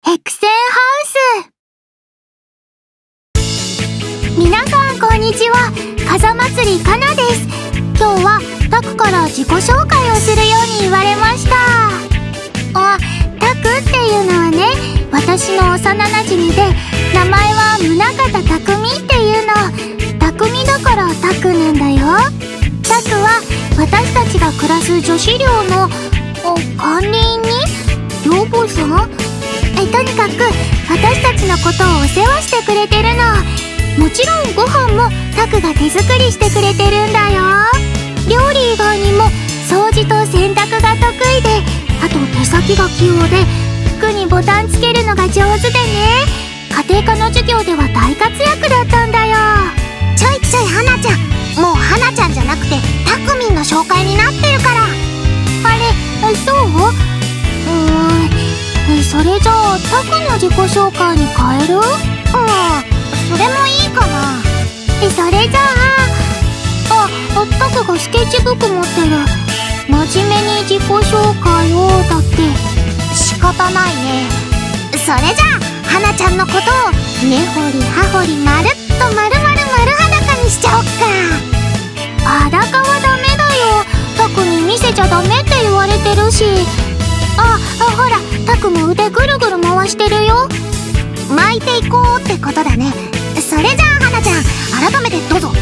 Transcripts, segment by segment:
エクセンハウス。皆さんこんにちは、風祭りかなです。今日はタクから自己紹介をするように言われました。あ、タクっていうのはね、私の幼なじみで、名前は宗像匠っていうの。匠だからタクなんだよ。タクは私たちが暮らす女子寮の管理人に寮母さん。とにかく私たちのことをお世話してくれてるの。もちろんご飯もタクが手作りしてくれてるんだよ。料理以外にも掃除と洗濯が得意で、あと手先が器用で、服にボタンつけるのが上手でね、家庭科の授業では大活躍だったんだよ。 ちょいちょい花ちゃん、もう花ちゃんじゃなくてタクミンの紹介になってるから。 あれ、そう？それじゃあタクの自己紹介に変える？ それもいいかな。 それじゃあ、タクがスケッチブック持ってる。真面目に自己紹介をだって。 仕方ないね。それじゃあ花ちゃんのことを根掘り葉掘りまるっと丸々丸裸にしちゃおっか。 裸はダメだよ。タクに見せちゃダメって言われてるし。ほら、タクも腕ぐるぐる回してるよ。 巻いていこうってことだね。それじゃあ花ちゃん、改めてどうぞ。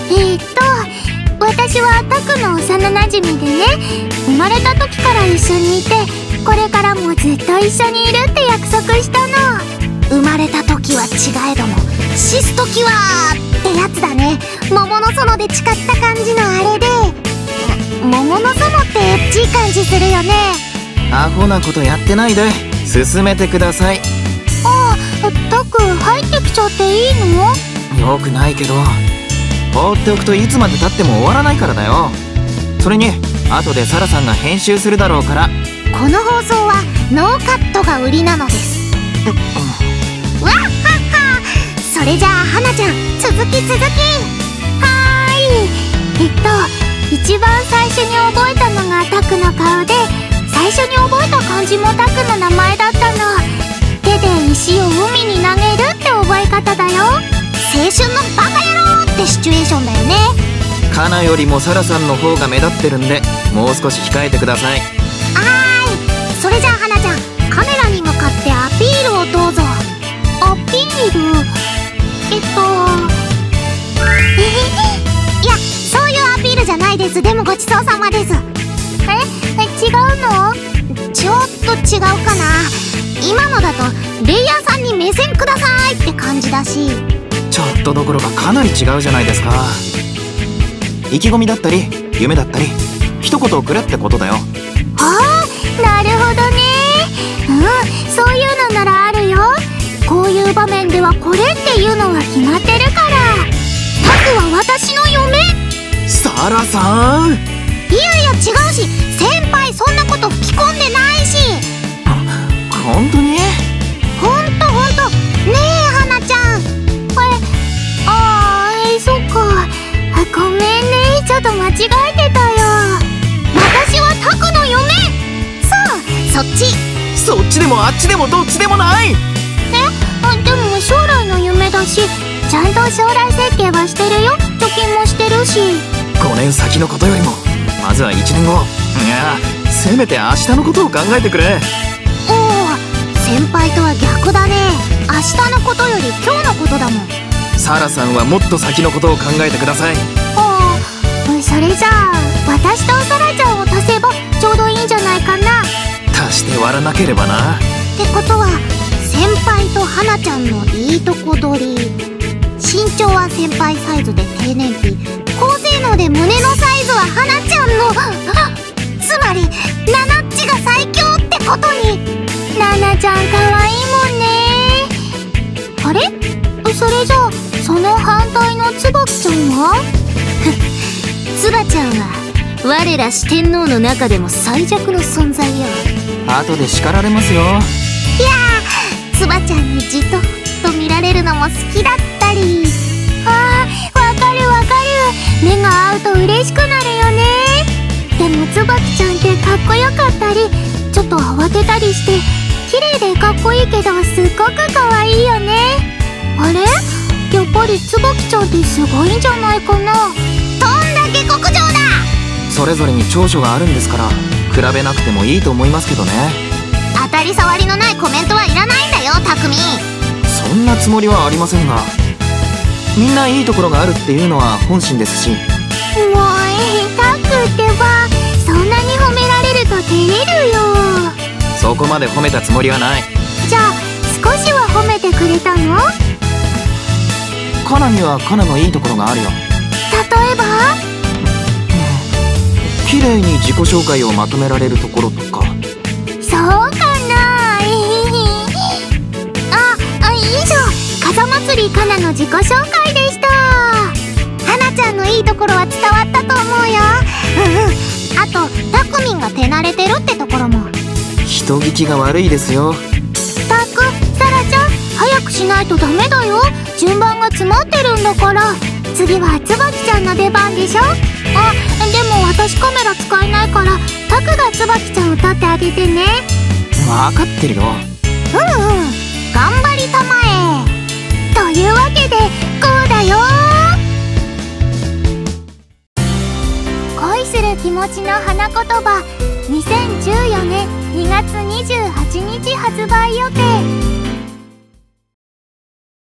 私はタクの幼なじみでね、生まれた時から一緒にいて、これからもずっと一緒にいるって約束したの。 生まれた時は違えども、死す時はってやつだね。桃の園で誓った感じのあれで。桃の園ってエッチい感じするよね。 アホなことやってないで進めてください。 タク入ってきちゃっていいの？ よくないけど、放っておくといつまでたっても終わらないからだよ。それに後でサラさんが編集するだろうから。 この放送はノーカットが売りなのです。わっはっは。それじゃあ花ちゃん、続き。 はーい。一番最初に覚えたのがタクの顔で、最初に覚えた漢字もタクの名前だったの。手で石を海に投げるって覚え方だよ。 青春のバカ野郎ってシチュエーションだよね。 カナよりもサラさんの方が目立ってるんで、もう少し控えてください。 それじゃあ花ちゃん、カメラに向かってアピールをどうぞ。 アピール？ いや、そういうアピールじゃないです。でもごちそうさまです。 違うの？ ちょっと違うかな。今のだとレイヤーさんに目線くださいって感じだし。 ちょっとどころかかなり違うじゃないですか。意気込みだったり夢だったり一言くれってことだよ。 なるほどね。そういうのならあるよ。こういう場面ではこれっていうのが決まってるから。タクは私の嫁。 サラさん。 いやいや違うし、先輩そんなこと吹き込んでないし。 本当に？ ほんとねえ花ちゃん。 そっか。ごめんね、ちょっと間違えてたよ。私はタクの嫁。 そっち。 そっちでもあっちでもどっちでもない。 でも将来の夢だし、ちゃんと将来設計はしてるよ。貯金もしてるし。 5年先のことよりもまずは1年後、いやせめて明日のことを考えてくれ。 先輩とは逆だね。明日のことより今日のことだもん。 サラさんはもっと先のことを考えてください。 それじゃあ私とサラちゃんを足せばちょうどいいんじゃないかな。 足して割らなければな。 ってことは先輩と花ちゃんのいいとこ取り。身長は先輩サイズで低燃費、高性能で胸のサイズは花ちゃんの。つまりナナッチが最強ってことに。 ナナちゃんかわいいもんね。あれ？それじゃあその反対のツバキちゃんは？ ツバちゃんは我ら四天王の中でも最弱の存在よ。 後で叱られますよ。 いやー、ツバちゃんにじとっと見られるのも好きだったり。 わかる。目が合うと嬉しくなるよね。でもツバキちゃんってかっこよかったり、ちょっと慌てたりして、綺麗でかっっこいいけどすっごく可愛いよね。あれ、やっぱりつばきちゃんってすごいんじゃないかな。 どんだけ極上だ。 それぞれに長所があるんですから比べなくてもいいと思いますけどね。 当たり障りのないコメントはいらないんだよ、たくみ。 そんなつもりはありませんが、みんないいところがあるっていうのは本心ですし。 もうタクってば、そんなに褒められると照れるよ。 そこまで褒めたつもりはない。 じゃあ少しは褒めてくれたの？ カナにはカナのいいところがあるよ。 例えば？ 綺麗に自己紹介をまとめられるところとか。 そうかな。以上、風祭りかなの自己紹介でした。 はなちゃんのいいところは伝わったと思うよ。あとたくみんが手慣れてるってところも。 人聞きが悪いですよ。 たく、さらちゃん、早くしないとダメだよ。順番が詰まってるんだから。次はつばきちゃんの出番でしょ。あ、でも私カメラ使えないからタクがつばきちゃんを撮ってあげてね。 分かってるよ。 頑張りたまえ。というわけでこうだよ。恋する気持ちの花言葉、2014年2月28日発売予定。